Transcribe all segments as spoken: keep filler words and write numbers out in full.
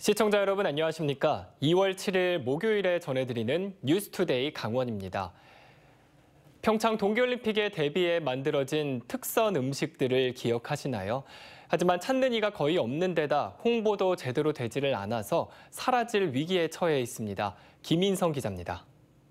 시청자 여러분 안녕하십니까? 이월 칠일 목요일에 전해드리는 뉴스투데이 강원입니다. 평창 동계올림픽에 대비해 만들어진 특선 음식들을 기억하시나요? 하지만 찾는 이가 거의 없는 데다 홍보도 제대로 되지를 않아서 사라질 위기에 처해 있습니다. 김인성 기자입니다.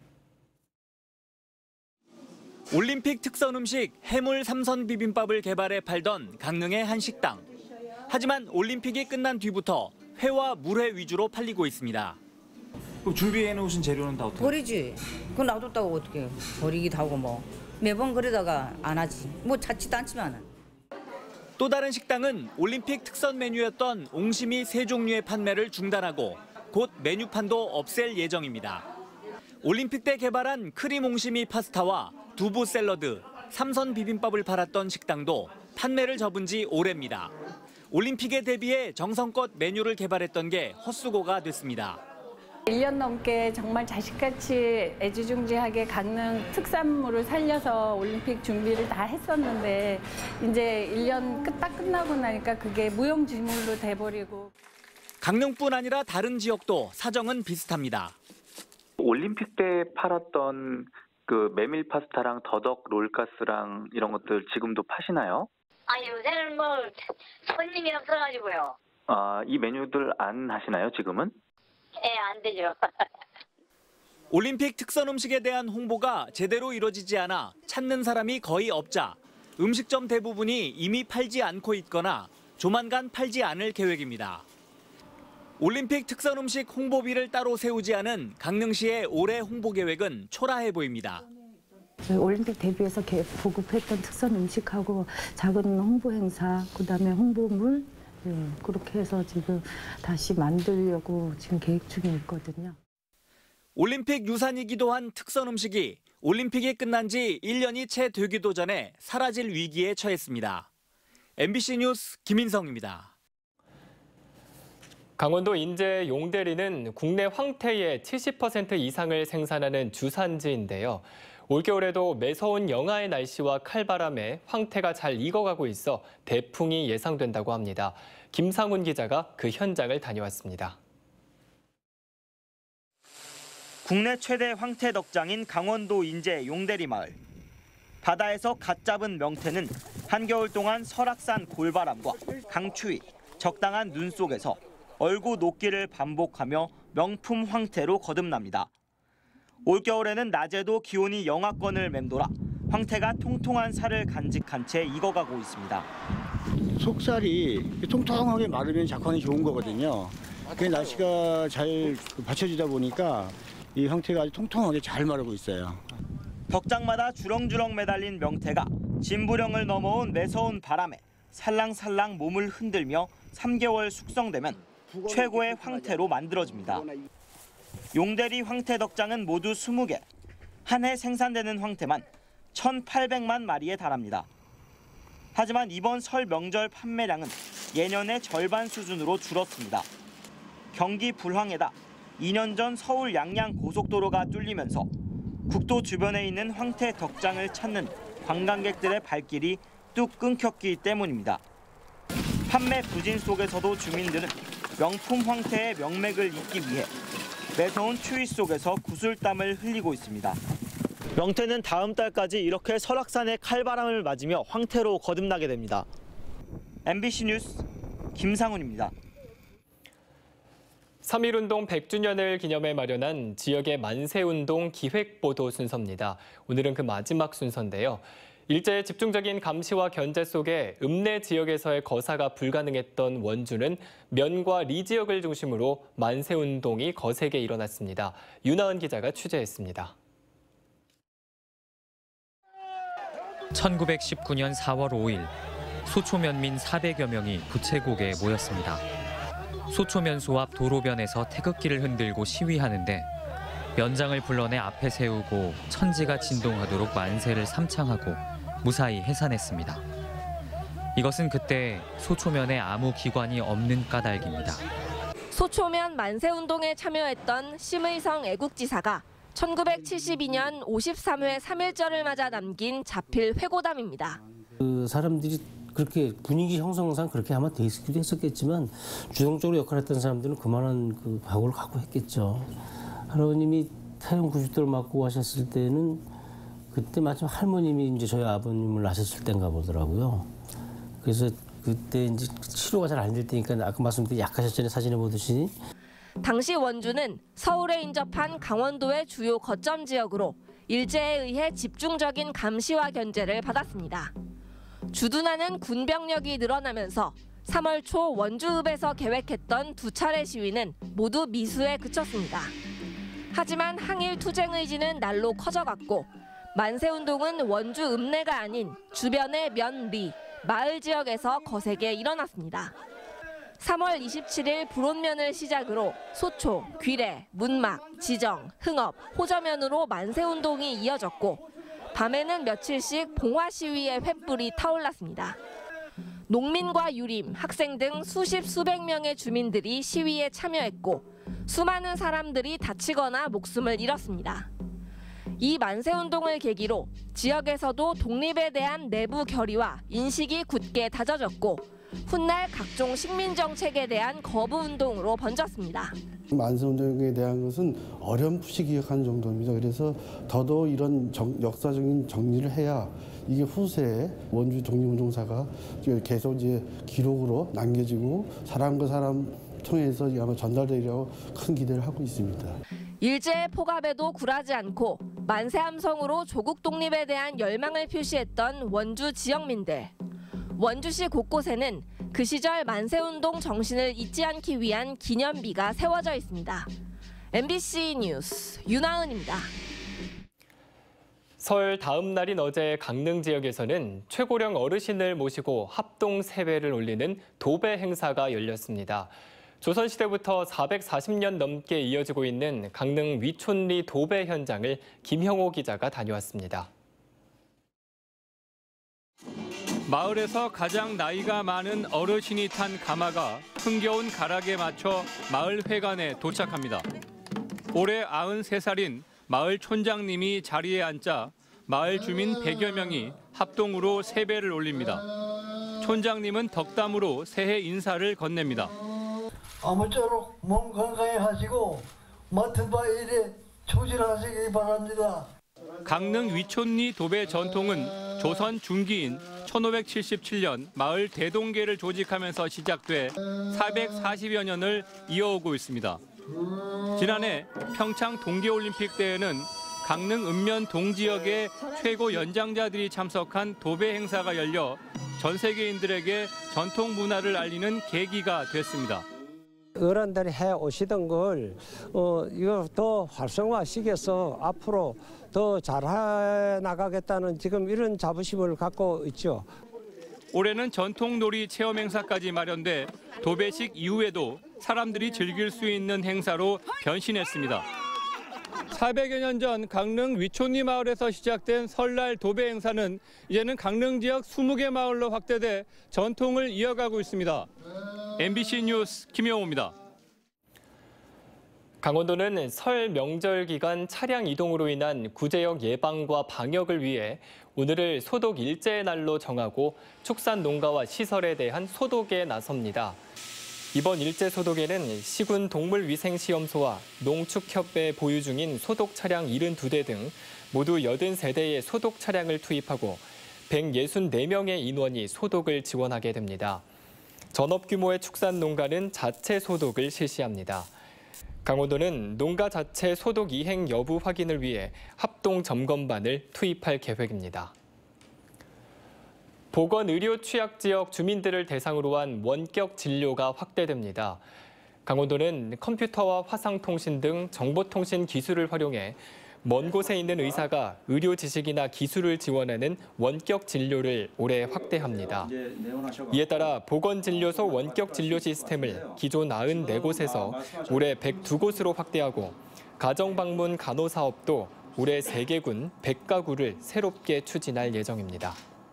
올림픽 특선 음식 해물 삼선 비빔밥을 개발해 팔던 강릉의 한 식당. 하지만 올림픽이 끝난 뒤부터 회와 물회 위주로 팔리고 있습니다. 그럼 준비해 놓으신 재료는 다 어떻게? 버리지. 그건 놔뒀다고 어떻게 버리기도 하고 뭐. 매번 그러다가 안 하지. 뭐 자취도 않지만은. 또 다른 식당은 올림픽 특선 메뉴였던 옹심이 세 종류의 판매를 중단하고 곧 메뉴판도 없앨 예정입니다. 올림픽 때 개발한 크림 옹심이 파스타와 두부 샐러드, 삼선 비빔밥을 팔았던 식당도 판매를 접은 지 오래입니다. 올림픽에 대비해 정성껏 메뉴를 개발했던 게 헛수고가 됐습니다. 일 년 넘게 정말 자식같이 애지중지하게 강릉 특산물을 살려서 올림픽 준비를 다 했었는데 이제 일 년 딱 끝나고 나니까 그게 무용지물로 돼버리고. 강릉뿐 아니라 다른 지역도 사정은 비슷합니다. 올림픽 때 팔았던 그 메밀 파스타랑 더덕 롤가스랑 이런 것들 지금도 파시나요? 아니 요새는 뭐 손님이 없어가지고요. 아, 이 메뉴들 안 하시나요, 지금은? 예, 안 되죠. 올림픽 특선 음식에 대한 홍보가 제대로 이루어지지 않아 찾는 사람이 거의 없자 음식점 대부분이 이미 팔지 않고 있거나 조만간 팔지 않을 계획입니다. 올림픽 특선 음식 홍보비를 따로 세우지 않은 강릉시의 올해 홍보 계획은 초라해 보입니다. 올림픽 대비해서 보급했던 특선 음식하고 작은 홍보 행사, 그다음에 홍보물 예, 그렇게 해서 지금 다시 만들려고 지금 계획 중에 있거든요. 올림픽 유산이기도 한 특선 음식이 올림픽이 끝난 지 일 년이 채 되기도 전에 사라질 위기에 처했습니다. 엠비씨 뉴스 김인성입니다. 강원도 인제 용대리는 국내 황태의 칠십 퍼센트 이상을 생산하는 주산지인데요. 올겨울에도 매서운 영하의 날씨와 칼바람에 황태가 잘 익어가고 있어 대풍이 예상된다고 합니다. 김상훈 기자가 그 현장을 다녀왔습니다. 국내 최대 황태 덕장인 강원도 인제 용대리 마을. 바다에서 갓 잡은 명태는 한겨울 동안 설악산 골바람과 강추위, 적당한 눈 속에서 얼고 녹기를 반복하며 명품 황태로 거듭납니다. 올겨울에는 낮에도 기온이 영하권을 맴돌아 황태가 통통한 살을 간직한 채 익어가고 있습니다. 속살이 통통하게 마르면 작황이 좋은 거거든요. 그 날씨가 잘 받쳐주다 보니까 이 황태가 아주 통통하게 잘 마르고 있어요. 덕장마다 주렁주렁 매달린 명태가 진부령을 넘어온 매서운 바람에 살랑살랑 몸을 흔들며 삼 개월 숙성되면 최고의 황태로 만들어집니다. 용대리 황태 덕장은 모두 스무 개. 한 해 생산되는 황태만 천팔백만 마리에 달합니다. 하지만 이번 설 명절 판매량은 예년의 절반 수준으로 줄었습니다. 경기 불황에다 이 년 전 서울 양양 고속도로가 뚫리면서 국도 주변에 있는 황태 덕장을 찾는 관광객들의 발길이 뚝 끊겼기 때문입니다. 판매 부진 속에서도 주민들은 명품 황태의 명맥을 잇기 위해 매서운 추위 속에서 구슬땀을 흘리고 있습니다. 명태는 다음 달까지 이렇게 설악산의 칼바람을 맞으며 황태로 거듭나게 됩니다. 엠비씨 뉴스 김상훈입니다. 삼일운동 백 주년을 기념해 마련한 지역의 만세운동 기획보도 순서입니다. 오늘은 그 마지막 순서인데요. 일제의 집중적인 감시와 견제 속에 읍내 지역에서의 거사가 불가능했던 원주는 면과 리 지역을 중심으로 만세운동이 거세게 일어났습니다. 윤하은 기자가 취재했습니다. 천구백십구 년 사월 오일 소초면민 사백여 명이 부채곡에 모였습니다. 소초면소 앞 도로변에서 태극기를 흔들고 시위하는데 면장을 불러내 앞에 세우고 천지가 진동하도록 만세를 삼창하고 무사히 해산했습니다. 이것은 그때 소초면에 아무 기관이 없는 까닭입니다. 소초면 만세운동에 참여했던 심의성 애국지사가 천구백칠십이 년 오십삼 회 삼일절을 맞아 남긴 자필 회고담입니다. 그 사람들이 그렇게 분위기 형성상 그렇게 아마 돼 있기도 했었겠지만 주동적으로 역할했던 사람들은 그만한 그 각오를 갖고 했겠죠. 할아버님이 태영 구십 도를 맞고 하셨을 때는 그때 마침 할머님이 이제 저희 아버님을 낳으셨을 때인가 보더라고요. 그래서 그때 이제 치료가 잘 안 될 때니까 아까 말씀드린 약하셨잖아요. 사진에 보듯이. 당시 원주는 서울에 인접한 강원도의 주요 거점 지역으로 일제에 의해 집중적인 감시와 견제를 받았습니다. 주둔하는 군병력이 늘어나면서 삼월 초 원주읍에서 계획했던 두 차례 시위는 모두 미수에 그쳤습니다. 하지만 항일 투쟁 의지는 날로 커져갔고 만세운동은 원주 읍내가 아닌 주변의 면, 리, 마을 지역에서 거세게 일어났습니다. 삼월 이십칠일 불온면을 시작으로 소초, 귀래, 문막, 지정, 흥업, 호저면으로 만세운동이 이어졌고 밤에는 며칠씩 봉화 시위의 횃불이 타올랐습니다. 농민과 유림, 학생 등 수십 수백 명의 주민들이 시위에 참여했고 수많은 사람들이 다치거나 목숨을 잃었습니다. 이 만세운동을 계기로 지역에서도 독립에 대한 내부 결의와 인식이 굳게 다져졌고 훗날 각종 식민정책에 대한 거부운동으로 번졌습니다. 만세운동에 대한 것은 어렴풋이 기억하는 정도입니다. 그래서 더더욱 이런 정, 역사적인 정리를 해야 이게 후세에 원주 독립운동사가 계속 이제 기록으로 남겨지고 사람과 사람 통해서 아마 전달되리라고 큰 기대를 하고 있습니다. 일제의 포갑에도 굴하지 않고 만세 함성으로 조국 독립에 대한 열망을 표시했던 원주 지역민들. 원주시 곳곳에는 그 시절 만세운동 정신을 잊지 않기 위한 기념비가 세워져 있습니다. 엠비씨 뉴스 윤하은입니다. 설 다음 날인 어제 강릉 지역에서는 최고령 어르신을 모시고 합동 세배를 올리는 도배 행사가 열렸습니다. 조선시대부터 사백사십 년 넘게 이어지고 있는 강릉 위촌리 도배 현장을 김형호 기자가 다녀왔습니다. 마을에서 가장 나이가 많은 어르신이 탄 가마가 흥겨운 가락에 맞춰 마을 회관에 도착합니다. 올해 아흔세 살인 마을 촌장님이 자리에 앉자 마을 주민 백여 명이 합동으로 세배를 올립니다. 촌장님은 덕담으로 새해 인사를 건넵니다. 아무쪼록 몸 건강해하시고 맡은 바 일에 충실하시기 바랍니다. 강릉 위촌리 도배 전통은 조선 중기인 천오백칠십칠 년 마을 대동계를 조직하면서 시작돼 사백사십여 년을 이어오고 있습니다. 지난해 평창 동계올림픽 대회는 강릉 읍면 동지역의 최고 연장자들이 참석한 도배 행사가 열려 전 세계인들에게 전통 문화를 알리는 계기가 됐습니다. 어른들이 해 오시던 걸 어, 이거 더 활성화시켜서 앞으로 더 잘해 나가겠다는 지금 이런 자부심을 갖고 있죠. 올해는 전통놀이 체험 행사까지 마련돼 도배식 이후에도 사람들이 즐길 수 있는 행사로 변신했습니다. 사백여 년 전 강릉 위촌리 마을에서 시작된 설날 도배 행사는 이제는 강릉 지역 스무 개 마을로 확대돼 전통을 이어가고 있습니다. 엠비씨 뉴스 김영호입니다. 강원도는 설 명절 기간 차량 이동으로 인한 구제역 예방과 방역을 위해 오늘을 소독 일제의 날로 정하고 축산 농가와 시설에 대한 소독에 나섭니다. 이번 일제 소독에는 시군 동물위생시험소와 농축협회 보유 중인 소독 차량 칠십이 대 등 모두 팔십 대의 소독 차량을 투입하고 백육십사 명의 인원이 소독을 지원하게 됩니다. 전업 규모의 축산 농가는 자체 소독을 실시합니다. 강원도는 농가 자체 소독 이행 여부 확인을 위해 합동 점검반을 투입할 계획입니다. 보건의료 취약 지역 주민들을 대상으로 한 원격 진료가 확대됩니다. 강원도는 컴퓨터와 화상통신 등 정보통신 기술을 활용해 먼 곳에 있는 의사가 의료 지식이나 기술을 지원하는 원격 진료를 올해 확대합니다. 이에 따라 보건진료소 원격 진료 시스템을 기존 구십사 곳에서 올해 백이 곳으로 확대하고 가정방문 간호사업도 올해 세 개군 백 가구를 새롭게 추진할 예정입니다.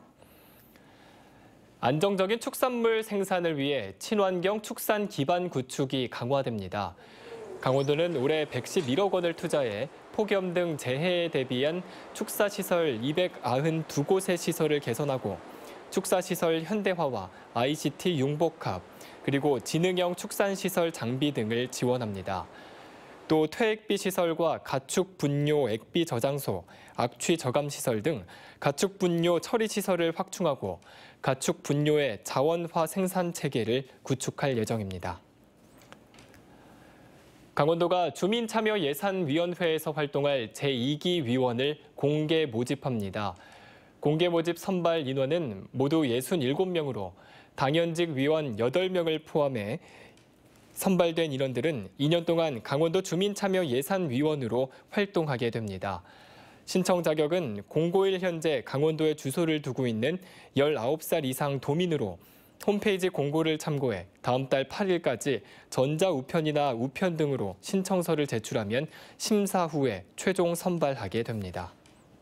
안정적인 축산물 생산을 위해 친환경 축산 기반 구축이 강화됩니다. 강원도는 올해 백십일억 원을 투자해 폭염 등 재해에 대비한 축사시설 이백구십이 곳의 시설을 개선하고 축사시설 현대화와 아이씨티 융복합, 그리고 지능형 축산시설 장비 등을 지원합니다. 또 퇴액비 시설과 가축 분뇨 액비 저장소, 악취 저감 시설 등 가축 분뇨 처리 시설을 확충하고 가축 분뇨의 자원화 생산 체계를 구축할 예정입니다. 강원도가 주민참여예산위원회에서 활동할 제이 기 위원을 공개 모집합니다. 공개 모집 선발 인원은 모두 육십칠 명으로 당연직 위원 여덟 명을 포함해 선발된 인원들은 이 년 동안 강원도 주민참여예산위원으로 활동하게 됩니다. 신청 자격은 공고일 현재 강원도에 주소를 두고 있는 열아홉 살 이상 도민으로 홈페이지 공고를 참고해 다음 달 팔 일까지 전자우편이나 우편 등으로 신청서를 제출하면 심사 후에 최종 선발하게 됩니다.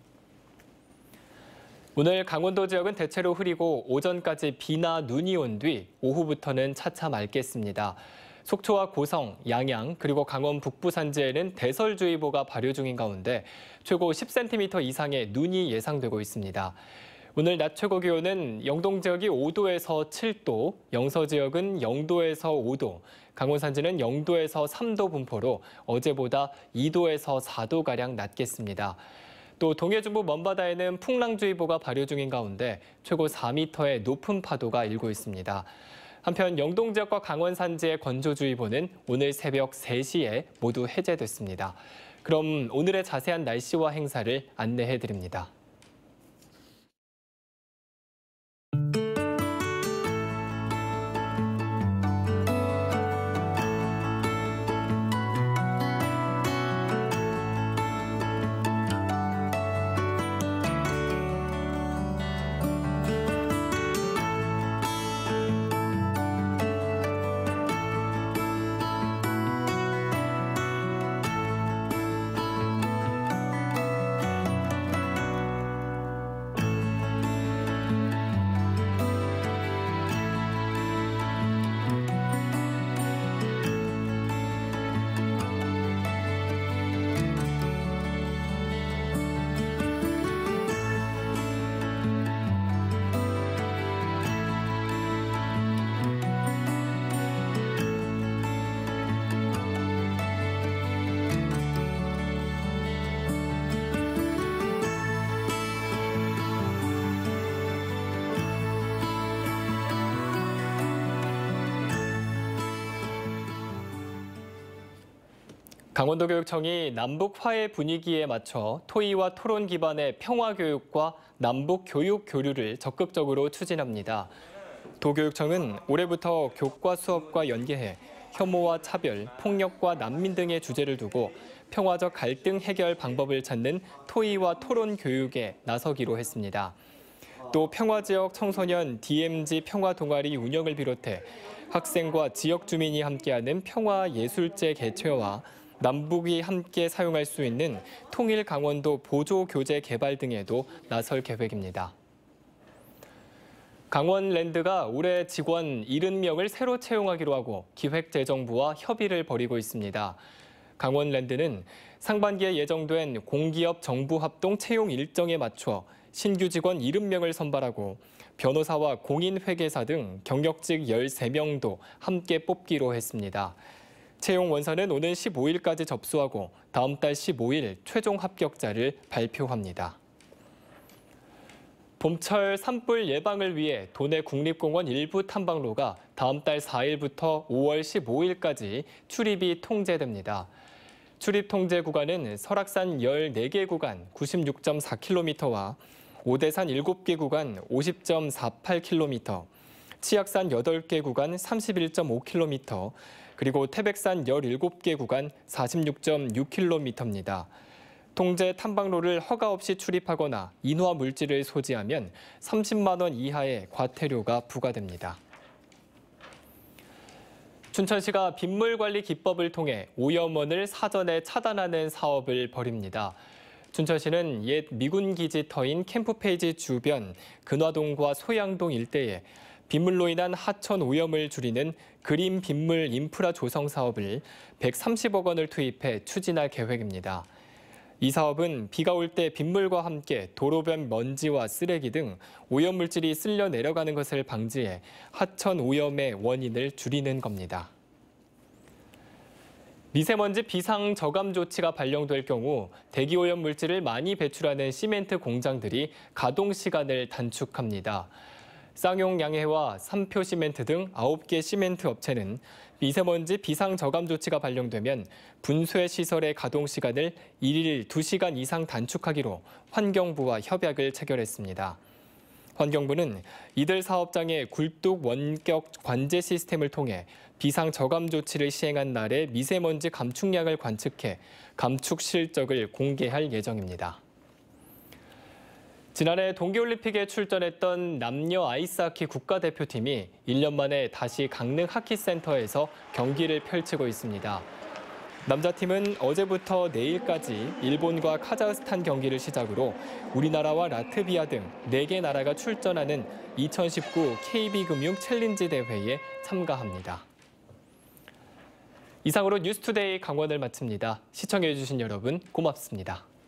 오늘 강원도 지역은 대체로 흐리고 오전까지 비나 눈이 온 뒤 오후부터는 차차 맑겠습니다. 속초와 고성, 양양, 그리고 강원 북부 산지에는 대설주의보가 발효 중인 가운데 최고 십 센티미터 이상의 눈이 예상되고 있습니다. 오늘 낮 최고 기온은 영동 지역이 오 도에서 칠 도, 영서 지역은 영 도에서 오 도, 강원 산지는 영 도에서 삼 도 분포로 어제보다 이 도에서 사 도가량 낮겠습니다. 또 동해 중부 먼바다에는 풍랑주의보가 발효 중인 가운데 최고 사 미터의 높은 파도가 일고 있습니다. 한편 영동 지역과 강원 산지의 건조주의보는 오늘 새벽 세 시에 모두 해제됐습니다. 그럼 오늘의 자세한 날씨와 행사를 안내해드립니다. 강원도교육청이 남북 화해 분위기에 맞춰 토의와 토론 기반의 평화교육과 남북 교육 교류를 적극적으로 추진합니다. 도교육청은 올해부터 교과 수업과 연계해 혐오와 차별, 폭력과 난민 등의 주제를 두고 평화적 갈등 해결 방법을 찾는 토의와 토론 교육에 나서기로 했습니다. 또 평화지역 청소년 디엠지 평화동아리 운영을 비롯해 학생과 지역 주민이 함께하는 평화예술제 개최와 남북이 함께 사용할 수 있는 통일 강원도 보조 교재 개발 등에도 나설 계획입니다. 강원랜드가 올해 직원 칠십 명을 새로 채용하기로 하고 기획재정부와 협의를 벌이고 있습니다. 강원랜드는 상반기에 예정된 공기업 정부 합동 채용 일정에 맞춰 신규 직원 칠십 명을 선발하고 변호사와 공인회계사 등 경력직 열세 명도 함께 뽑기로 했습니다. 채용 원서는 오는 십오 일까지 접수하고 다음 달 십오 일 최종 합격자를 발표합니다. 봄철 산불 예방을 위해 도내 국립공원 일부 탐방로가 다음 달 사 일부터 오월 십오 일까지 출입이 통제됩니다. 출입 통제 구간은 설악산 열네 개 구간 구십육 점 사 킬로미터와 오대산 일곱 개 구간 오십 점 사팔 킬로미터, 치악산 여덟 개 구간 삼십일 점 오 킬로미터, 그리고 태백산 열일곱 개 구간 사십육 점 육 킬로미터입니다. 통제 탐방로를 허가 없이 출입하거나 인화 물질을 소지하면 삼십만 원 이하의 과태료가 부과됩니다. 춘천시가 빗물관리 기법을 통해 오염원을 사전에 차단하는 사업을 벌입니다. 춘천시는 옛 미군 기지터인 캠프페이지 주변 근화동과 소양동 일대에 빗물로 인한 하천 오염을 줄이는 그린 빗물 인프라 조성 사업을 백삼십억 원을 투입해 추진할 계획입니다. 이 사업은 비가 올 때 빗물과 함께 도로변 먼지와 쓰레기 등 오염물질이 쓸려 내려가는 것을 방지해 하천 오염의 원인을 줄이는 겁니다. 미세먼지 비상 저감 조치가 발령될 경우 대기오염 물질을 많이 배출하는 시멘트 공장들이 가동 시간을 단축합니다. 쌍용양해와 삼표시멘트 등 아홉 개 시멘트 업체는 미세먼지 비상 저감 조치가 발령되면 분쇄 시설의 가동 시간을 일일 두 시간 이상 단축하기로 환경부와 협약을 체결했습니다. 환경부는 이들 사업장의 굴뚝 원격 관제 시스템을 통해 비상 저감 조치를 시행한 날의 미세먼지 감축량을 관측해 감축 실적을 공개할 예정입니다. 지난해 동계올림픽에 출전했던 남녀 아이스하키 국가대표팀이 일 년 만에 다시 강릉 하키센터에서 경기를 펼치고 있습니다. 남자팀은 어제부터 내일까지 일본과 카자흐스탄 경기를 시작으로 우리나라와 라트비아 등 네 개 나라가 출전하는 이천십구 케이비금융 챌린지 대회에 참가합니다. 이상으로 뉴스투데이 강원을 마칩니다. 시청해주신 여러분 고맙습니다.